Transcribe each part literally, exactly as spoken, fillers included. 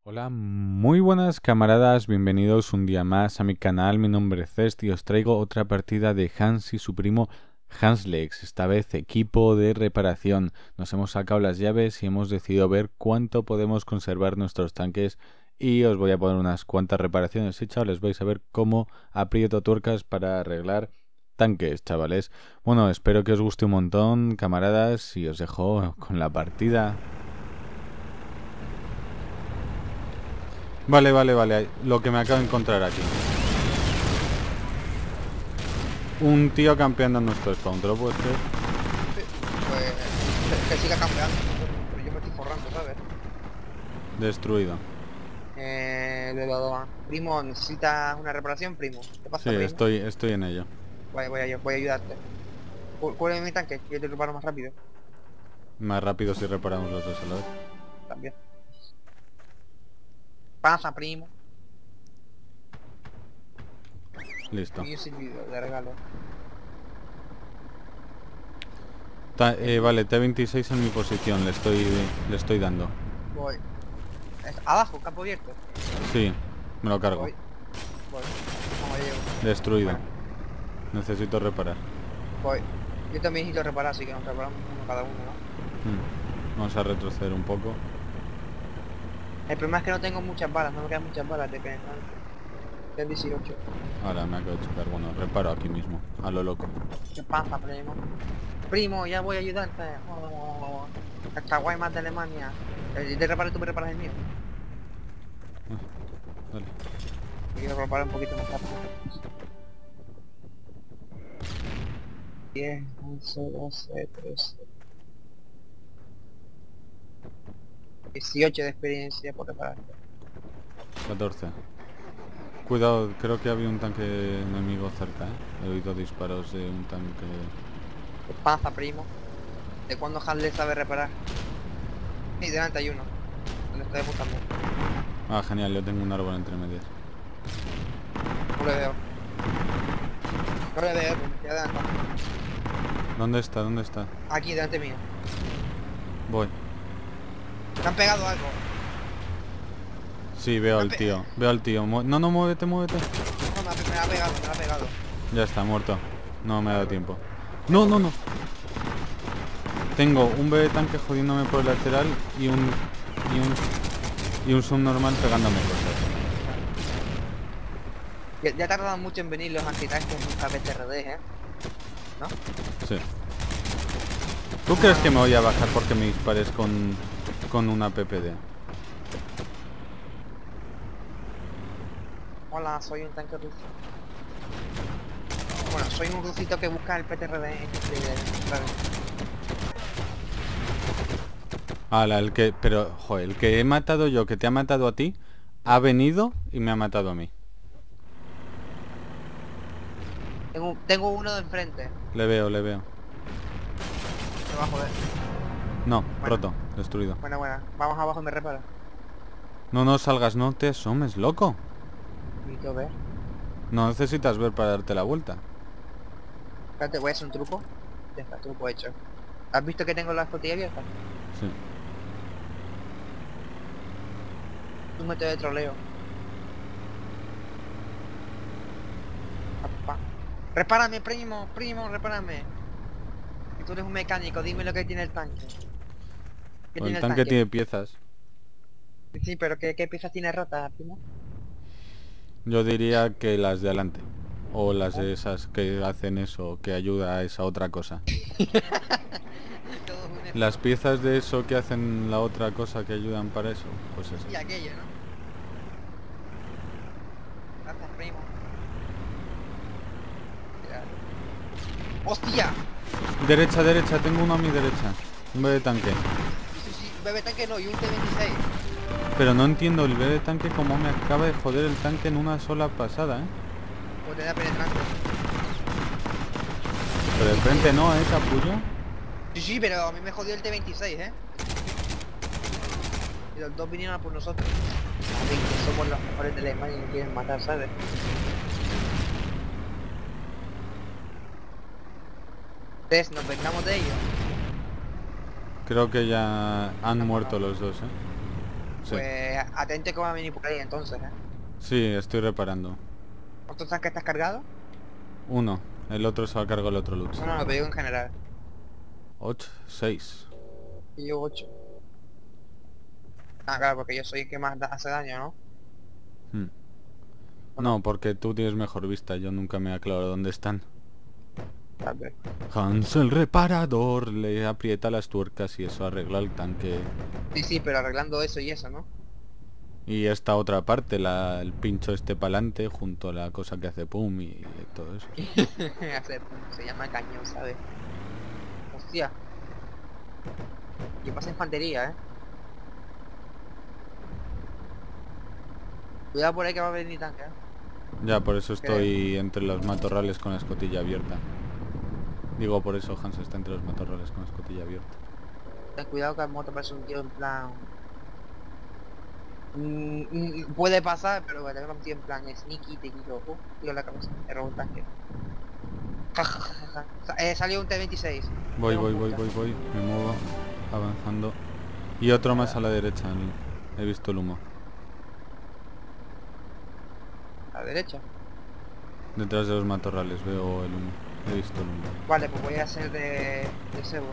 Hola, muy buenas camaradas, bienvenidos un día más a mi canal, mi nombre es Cest y os traigo otra partida de Hans y su primo Hanslex, esta vez equipo de reparación. Nos hemos sacado las llaves y hemos decidido ver cuánto podemos conservar nuestros tanques y os voy a poner unas cuantas reparaciones y chavales, vais a ver cómo aprieto tuercas para arreglar tanques, chavales. Bueno, espero que os guste un montón, camaradas, y os dejo con la partida. Vale, vale, vale. Lo que me acabo de encontrar aquí. Un tío campeando en nuestro spawn, ¿te lo puedes creer? Pues que siga campeando, pero yo me estoy forrando, ¿sabes? Destruido. Eh, de lo, primo, ¿necesitas una reparación, primo? ¿Qué Sí, pasa, primo? estoy, estoy en ello. Voy, voy, a, voy a ayudarte. Cu- Cúbreme mi tanque, yo te reparo más rápido. Más rápido si reparamos los dos a la vez. También. Pasa, primo. Listo. Y un silbido de regalo. Ta- eh, vale, T veintiséis en mi posición, le estoy, le estoy dando. Voy. Es abajo, campo abierto. Sí, me lo cargo. Voy. Voy. Como llego. Destruido. Bueno, Necesito reparar. voy. Yo también necesito reparar, así que nos reparamos uno cada uno, ¿no? Mm. Vamos a retroceder un poco. El problema es que no tengo muchas balas, no me quedan muchas balas de penetrante. Tengo dieciocho. Ahora me acabo de chocar. Bueno, reparo aquí mismo, a lo loco. ¿Qué pasa, primo? Primo, ya voy a ayudarte. Oh, esta guay más de Alemania. Eh, te reparo, tú me reparas el mío. Ah, dale. Quiero reparar un poquito más rápido. diez, once, doce, trece. dieciocho de experiencia por reparar. catorce. Cuidado, creo que había un tanque enemigo cerca, ¿eh? He oído disparos de un tanque. ¿Qué pasa, primo? ¿De cuándo Handler sabe reparar? Sí, delante hay uno. Donde estoy buscando. Ah, genial, yo tengo un árbol entre medias. No le veo. No le veo, me estoy adelantando. ¿Dónde está? ¿Dónde está? Aquí, delante mío. Voy. Me han pegado algo. Sí, veo Me al han pe- tío. Veo al tío. Mu- No, no, muévete, muévete. No, me ha, me ha pegado, me ha pegado. Ya está, muerto. No me ha dado tiempo. No, no, no. Tengo un bebé tanque jodiéndome por el lateral y un... Y un... Y un subnormal pegándome cosas. Ya, ya tardan mucho en venir los antitanques en esta P T R D, ¿eh? ¿No? Sí. ¿Tú crees que me voy a bajar porque me dispares con... Con una P P D? Hola, soy un tanque ruso. Bueno, soy un rusito que busca el P T R D en este ¿sabes? Ala, el que... Pero, joder, el que he matado yo, que te ha matado a ti, ha venido y me ha matado a mí. Tengo, tengo uno de enfrente. Le veo, le veo. Me va a joder. No, Bueno. roto, destruido. Bueno, bueno. Vamos abajo y me repara. No, no salgas, no te asomes, loco. Necesito ver. No necesitas ver para darte la vuelta. Espérate, voy a hacer un truco. Ya está, truco hecho. ¿Has visto que tengo la escotilla abierta? Sí. Un método de troleo. Apa. Repárame, primo, primo, repárame. Y tú eres un mecánico, dime lo que tiene el tanque. ¿Qué Pues tiene el tanque tiene piezas. Sí, pero ¿qué, qué piezas tiene rotas, primo? Yo diría que las de adelante. O las de esas que hacen eso, que ayuda a esa otra cosa. Todo es un Las piezas de eso que hacen la otra cosa que ayudan para eso, pues eso. y aquello, ¿no? Gracias, primo. Ya. ¡Hostia! Derecha, derecha, tengo uno a mi derecha. Un bebé tanque. Sí, sí, bebé tanque no, y un T veintiséis. Pero no entiendo el bebé tanque como me acaba de joder el tanque en una sola pasada, ¿eh? O te da penetrante. Pero de frente no, ¿eh, capullo? Sí, sí, pero a mí me jodió el T veintiséis, ¿eh? Y los dos vinieron a por nosotros. Así que somos los mejores de Alemania y nos quieren matar, ¿sabes? Entonces, nos vengamos de ellos. Creo que ya han muerto los dos, ¿eh? Sí. Pues atente que va a venir por ahí entonces, ¿eh? Sí, estoy reparando. ¿Cuántos tanques estás cargado? Uno. El otro se va a cargar el otro Lutz. No, no, lo digo en general. Ocho, seis. Y yo ocho. Ah, claro, porque yo soy el que más da- hace daño, ¿no? Hmm. No, porque tú tienes mejor vista. Yo nunca me aclaro dónde están. Tal vez. Hans el reparador le aprieta las tuercas y eso arregla el tanque. Sí, sí, pero arreglando eso y eso, ¿no? Y esta otra parte, la, el pincho este pa'lante junto a la cosa que hace pum y, y todo eso. Hacer, se llama cañón, ¿sabes? Hostia. Yo paso infantería, ¿eh? Cuidado por ahí que va a venir tanque, ¿eh? Ya, por eso estoy entre los matorrales con la escotilla abierta. Digo, por eso Hans está entre los matorrales con la escotilla abierta. Ten cuidado que al moto parece un tío en plan... Mm, mm, puede pasar, pero que tenga un tío en plan sneaky, te quito, uh, tiro la cabeza, te robo un tanque. Ja, ja, ja, ja. Sa- Eh, salió un T veintiséis. Voy, Tengo voy, voy, punta. voy, voy. Me muevo avanzando. Y otro más a la derecha. el- He visto el humo. A la derecha. Detrás de los matorrales veo el humo. He visto el humo. Vale, pues voy a hacer de, de cebo.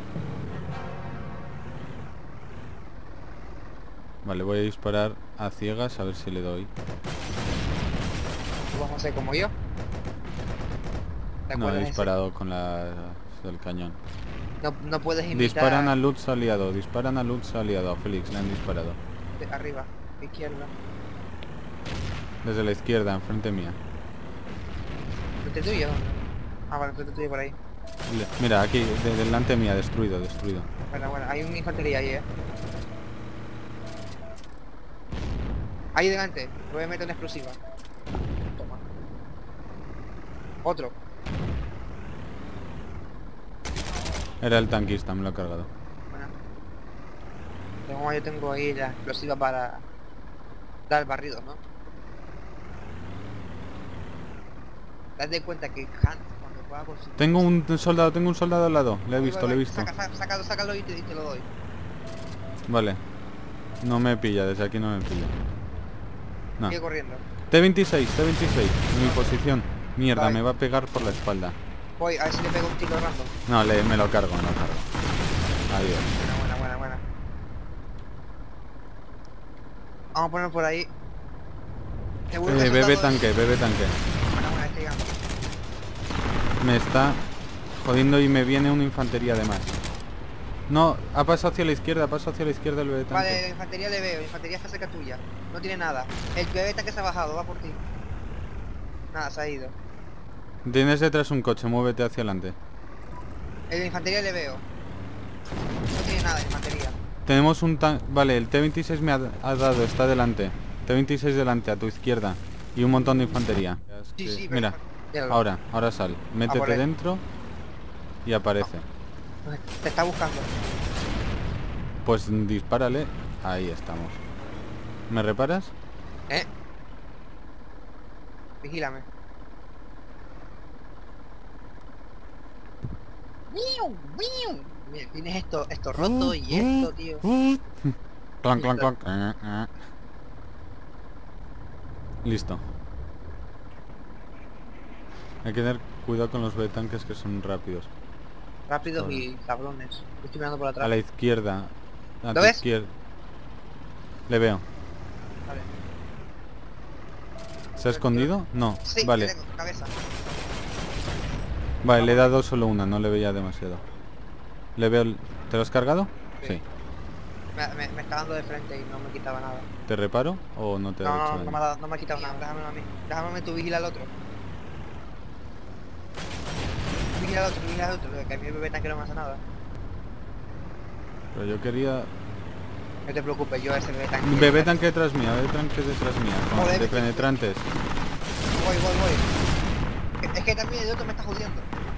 Vale, voy a disparar a ciegas a ver si le doy. Vamos a hacer como yo. ¿Te No, he acuerdas ese? disparado con la del cañón. No, no puedes imitar... Disparan a Lutz aliado, disparan a Lutz aliado. A Félix le han disparado. de arriba, izquierda. Desde la izquierda, enfrente mía. ¿Frente tuyo? Ah, vale, frente tuyo por ahí. Le- Mira, aquí, de delante mía, destruido, destruido. Bueno, bueno, hay una infantería ahí, eh. Ahí delante, voy a meter una explosiva. Toma. Otro. Era el tanquista, me lo ha cargado. Bueno. Tengo, yo tengo ahí la explosiva para dar barrido, ¿no? Date cuenta que Hunt, cuando juega con su... Tengo un soldado, tengo un soldado al lado. Le he Voy, visto, voy, le he voy. visto. Saca, saca, sácalo, sácalo y te, y te lo doy. Vale. No me pilla, desde aquí no me pilla. No. Sigue corriendo. T veintiséis, T veintiséis, en mi posición. Mierda, Vale. me va a pegar por la espalda. Voy, a ver si le pego un tiro random. No, le, me lo cargo, me lo cargo. Adiós. Buena, buena, buena, buena. Vamos a poner por ahí. Seguro que Eh, el bebé soldado- tanque, bebé tanque. Buena, buena, estoy llegando. Me está jodiendo y me viene una infantería además. No, ha pasado hacia la izquierda, ha pasado hacia la izquierda el bebé tanque. Vale, infantería le veo, infantería está cerca tuya. No tiene nada. El bebé tanque se ha bajado, va por ti. Nada, se ha ido. Tienes detrás un coche, muévete hacia adelante. El de infantería le veo. No tiene nada de infantería. Tenemos un tan... Vale, el T veintiséis me ha, ha dado, está delante. T veintiséis delante, a tu izquierda. Y un montón de infantería. Sí, sí, pero- Mira, Míralo. ahora, ahora sal. Métete por ahí. dentro y aparece. Te está buscando. Pues dispárale. Ahí estamos. ¿Me reparas? ¿Eh? Vigílame. ¡Miu! ¡Miu! Mira, tienes esto, esto roto y esto, tío. Clank, clank, clank. Eh, eh. Listo. Hay que tener cuidado con los tanques que son rápidos. Rápidos Joder. y cabrones. Estoy mirando por atrás. A la izquierda. A ¿Lo tu ves? izquierda. Le veo. Vale. ¿Se ha escondido? No. Sí, Vale. le tengo, cabeza. Vale, le he dado solo una, no le veía demasiado. Le veo el... ¿Te lo has cargado? Sí. Me, me, me está dando de frente y no me quitaba nada. ¿Te reparo o no te ha No, hecho no, daño? no me, ha dado- no me ha quitado nada. Déjamelo a mí. Déjame tú vigila al otro. Vigila al otro, vigila al otro. Que a mí el bebé tanque no me hace nada. Pero yo quería... No te preocupes, yo ese bebé tanque. Bebé tanque detrás mía, bebé tanque detrás mía. con- Joder, de me- penetrantes. Voy, voy, voy. Es- Es que también el otro me está jodiendo.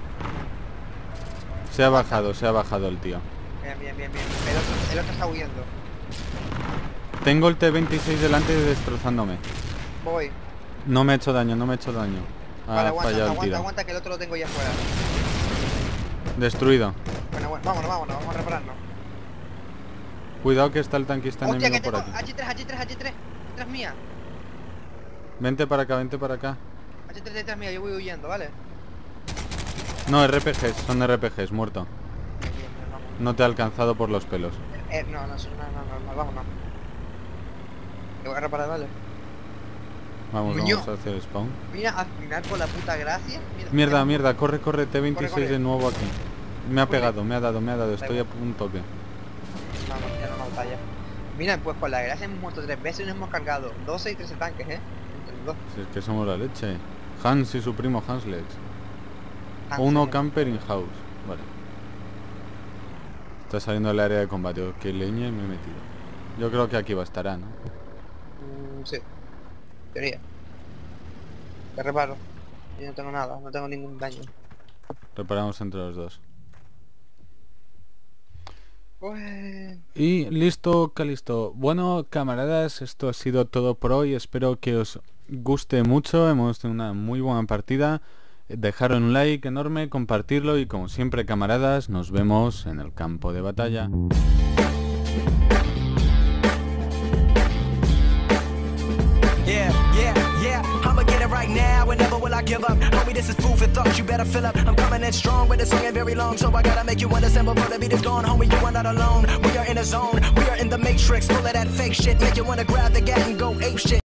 Se ha bajado, se ha bajado el tío. Bien, bien, bien, bien. El otro, el otro está huyendo. Tengo el T veintiséis delante destrozándome. Voy. No me ha hecho daño, no me ha hecho daño. Ha Vale, aguanta, fallado el aguanta, tiro. aguanta que el otro lo tengo ya fuera. Destruido. Bueno, bueno, vámonos, vámonos, vamos a repararnos. Cuidado que está el tanquista Hostia, que enemigo por tengo aquí. H tres, H tres, H tres. Detrás mía. Vente para acá, vente para acá. H tres detrás mía, yo voy huyendo, ¿vale? No, R P Gs, son R P Gs, muerto. Bien, bien, bien, vamos. No te ha alcanzado por los pelos. Eh, no, no, no, no, no, vámonos. Te voy a reparar, ¿vale? Vamos, Muño. vamos hacia el spawn. Mira, al final por la puta gracia. Mira, Mierda, tengo- mierda, corre, corre, T veintiséis Corre, corre. de nuevo aquí. Me ha Corre. pegado, me ha dado, me ha dado, Da estoy a igual. un toque. Vamos, ya no nos batalla. Mira, pues por la gracia hemos muerto tres veces y nos hemos cargado doce y trece tanques, ¿eh? Entre los dos. Si es que somos la leche. Hans y su primo Hanslex. Hansen, Uno ¿eh? camper in house. Vale. Está saliendo del área de combate. Oh, qué leña me he metido. Yo creo que aquí va a estar, ¿no? Mm, sí. Teoría. Te reparo. Yo no tengo nada, no tengo ningún daño. Reparamos entre los dos. Pues... Y listo, Calisto. Bueno, camaradas, esto ha sido todo por hoy. Espero que os guste mucho. Hemos tenido una muy buena partida. Dejar un like enorme, compartirlo y como siempre, camaradas, nos vemos en el campo de batalla. Yeah, yeah, yeah, I'ma get it right now, and never will I give up. Homie, this is food for thought, you better fill up. I'm coming in strong, but the song ain't very long, so I gotta make you understand before the beat is gone. Homie, you are not alone, we are in a zone, we are in the matrix, full of that fake shit, make you wanna grab the gat and go ape shit.